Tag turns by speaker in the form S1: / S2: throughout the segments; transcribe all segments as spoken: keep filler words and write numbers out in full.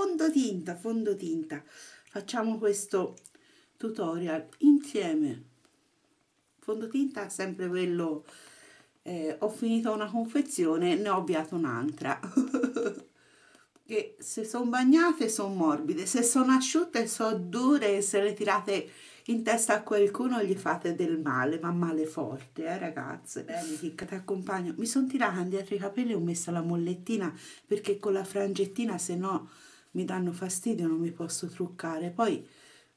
S1: fondotinta, fondotinta. Facciamo questo tutorial insieme. Fondotinta sempre quello, eh, ho finito una confezione, ne ho avviato un'altra. Che se sono bagnate sono morbide, se sono asciutte sono dure, e se le tirate in testa a qualcuno gli fate del male, ma male forte, eh ragazze. Bene, Chicca, ti accompagno. Mi sono tirata indietro i capelli e ho messo la mollettina perché con la frangettina se no mi danno fastidio, non mi posso truccare. Poi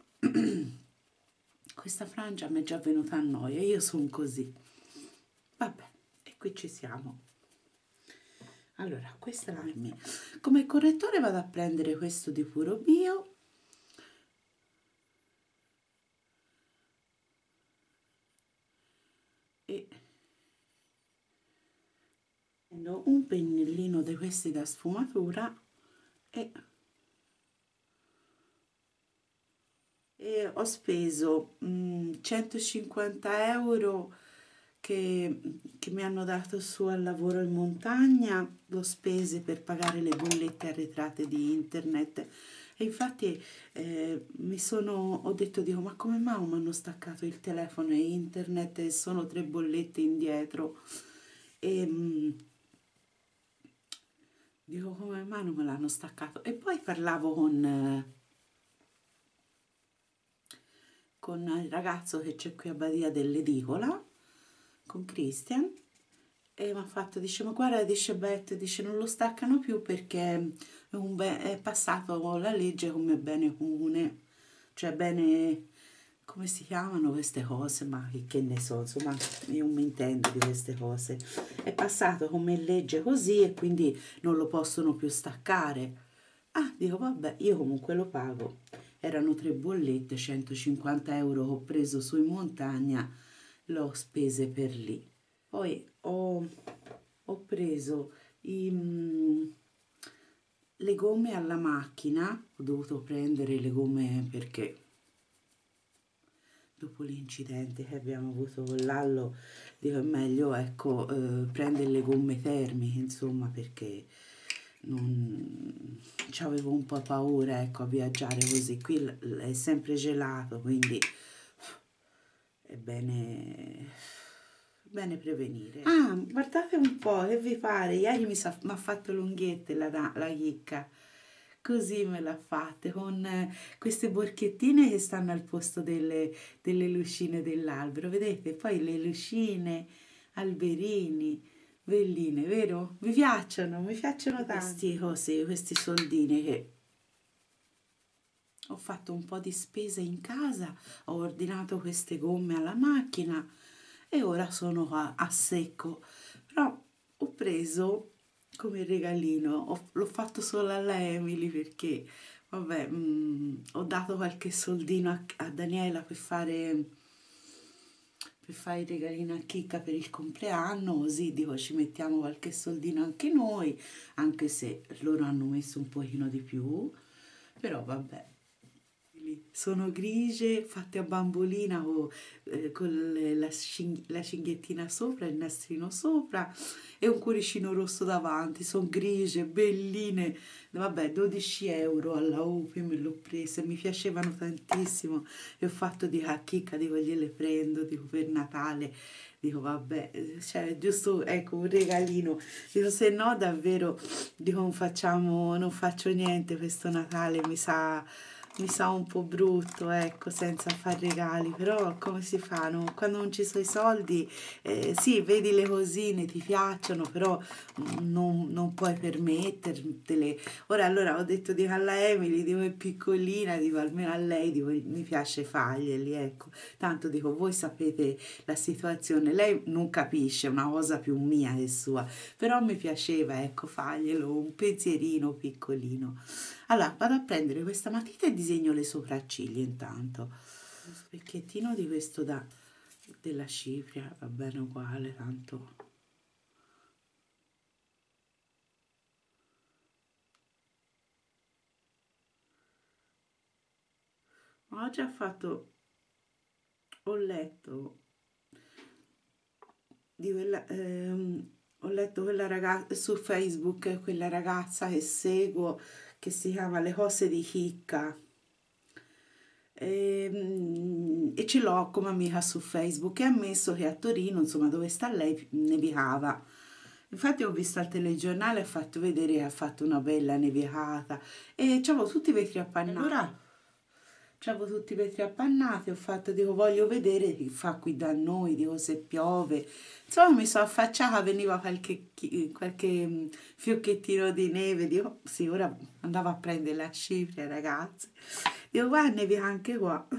S1: questa frangia mi è già venuta a noia, io sono così. Vabbè, e qui ci siamo. Allora, questa è la mia. Come correttore vado a prendere questo di Puro Bio. E prendo un pennellino di questi da sfumatura e, e ho speso mm, centocinquanta euro che, che mi hanno dato su al lavoro in montagna, l'ho spese per pagare le bollette arretrate di internet. E infatti eh, mi sono, ho detto, dico, ma come mai mi hanno staccato il telefono e internet e sono tre bollette indietro? E mm, dico, come mai non me l'hanno staccato? E poi parlavo con, eh, con il ragazzo che c'è qui a Badia dell'Edicola, con Christian, e mi ha fatto, dice, ma guarda, dice Beth, dice, non lo staccano più perché è, un be- è passato la legge come bene comune, cioè bene, come si chiamano queste cose, ma che, che ne so, insomma, io non mi intendo di queste cose, è passato come legge così e quindi non lo possono più staccare. Ah, dico, vabbè, io comunque lo pago. Erano tre bollette, centocinquanta euro che ho preso su in montagna, l'ho spese per lì. Poi ho, ho preso i, mm, le gomme alla macchina, ho dovuto prendere le gomme perché dopo l'incidente che abbiamo avuto con l'Allo, dico è meglio ecco, eh, prendere le gomme termiche, insomma, perché non avevo un po' paura ecco, a viaggiare così. Qui è sempre gelato, quindi è bene, bene prevenire. Ah, guardate un po', che vi pare? Ieri mi ha fatto l'unghiette la, la chicca. Così me l'ha fatta con eh, queste borchettine che stanno al posto delle, delle lucine dell'albero. Vedete? Poi le lucine, alberini, belline, vero? Mi piacciono, mi piacciono tanto. Questi cose, questi soldini che ho fatto un po' di spese in casa, ho ordinato queste gomme alla macchina e ora sono a, a secco. Però ho preso come regalino, ho- l'ho fatto solo alla Emily perché, vabbè, mm, ho dato qualche soldino a, a Daniela per fare, per fare il regalino a Chicca per il compleanno, così dico ci mettiamo qualche soldino anche noi, anche se loro hanno messo un pochino di più, però vabbè. Sono grigie, fatte a bambolina o eh, con le- la, scing- la cinghiettina sopra, il nastrino sopra e un cuoricino rosso davanti. Sono grigie, belline. Vabbè, dodici euro alla U P I me l'ho presa, mi piacevano tantissimo e ho fatto di a Chicca, dico gliele prendo, dico per Natale. Dico vabbè, eh, cioè giusto ecco un regalino. Dico se no davvero dico non facciamo, non faccio niente questo Natale, mi sa mi sa un po' brutto, ecco, senza fare regali, però come si fa? No? Quando non ci sono i soldi, eh, sì, vedi le cosine, ti piacciono, però mm, non, non puoi permettertele. Ora, allora, ho detto di alla Emily, dico è piccolina, dico almeno a lei, dico, mi piace farglieli, ecco. Tanto dico, voi sapete la situazione, lei non capisce, è una cosa più mia che sua, però mi piaceva, ecco, farglielo un pensierino piccolino. Allora, vado a prendere questa matita e disegno le sopracciglia intanto. Lo specchiettino di questo da, della cipria, va bene uguale, tanto. Ma ho già fatto, ho letto di quella, ehm, ho letto quella ragazza su Facebook, quella ragazza che seguo che si chiama Le cose di Chicca. E, mm, e ce l'ho come amica su Facebook e ha messo che a Torino, insomma, dove sta lei, nevicava. Infatti ho visto al telegiornale, ha fatto vedere che ha fatto una bella nevicata e c'avevo tutti i vetri appannati. Allora, c'avevo tutti i vetri appannati, ho fatto, dico, voglio vedere che fa qui da noi, dico, se piove. Insomma, mi sono affacciata, veniva qualche, chi- qualche mm, fiocchettino di neve, dico, sì, ora andavo a prendere la cipria, ragazzi. Dico, guarda, nevica anche qua.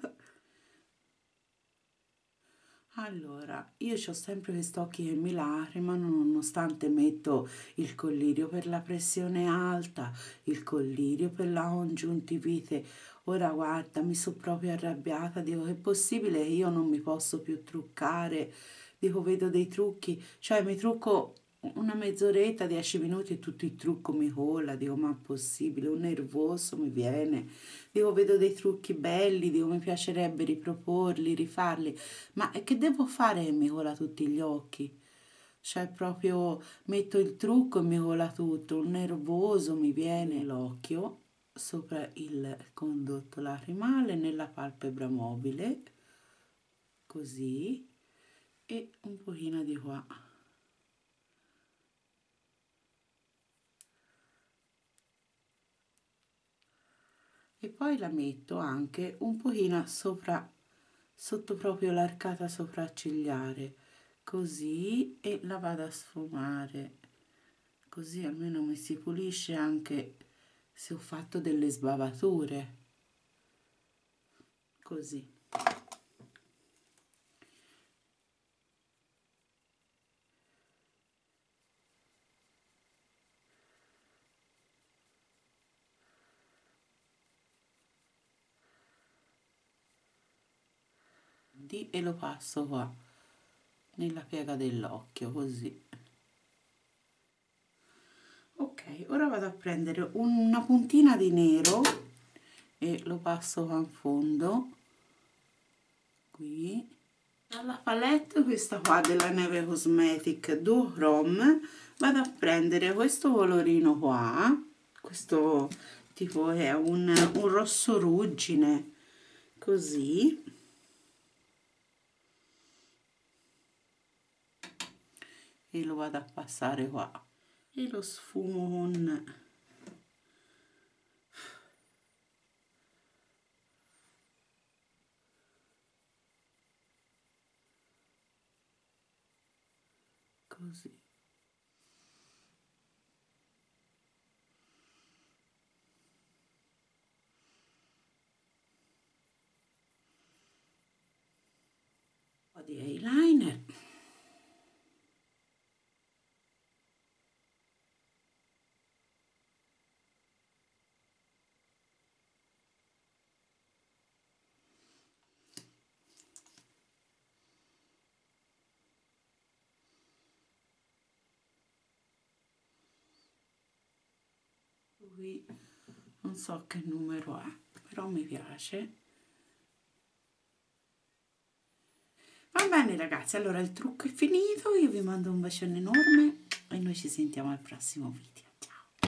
S1: Allora, io ho sempre questi occhi che mi lacrimano nonostante metto il collirio per la pressione alta, il collirio per la congiuntivite. Ora guarda, mi sono proprio arrabbiata, dico che è possibile che io non mi posso più truccare, dico vedo dei trucchi, cioè mi trucco una mezz'oretta, dieci minuti e tutto il trucco mi cola, dico ma è possibile, un nervoso mi viene, dico vedo dei trucchi belli, dico mi piacerebbe riproporli, rifarli. Ma che devo fare che mi cola tutti gli occhi? Cioè proprio metto il trucco e mi cola tutto, un nervoso mi viene l'occhio sopra il condotto lacrimale, nella palpebra mobile, così, e un pochino di qua. E poi la metto anche un pochino sopra, sotto proprio l'arcata sopraccigliare, così, e la vado a sfumare. Così almeno mi si pulisce anche se ho fatto delle sbavature, così. Di- e lo passo qua nella piega dell'occhio, così. Ok, ora vado a prendere una puntina di nero e lo passo qua in fondo, qui. Dalla palette questa qua della Neve Cosmetic Duochrome vado a prendere questo colorino qua, questo tipo è un, un rosso ruggine, così, e lo vado a passare qua e lo sfumo con così. Un po' di eyeliner. Qui non so che numero è, però mi piace. Va bene ragazzi, allora il trucco è finito, io vi mando un bacione enorme e noi ci sentiamo al prossimo video.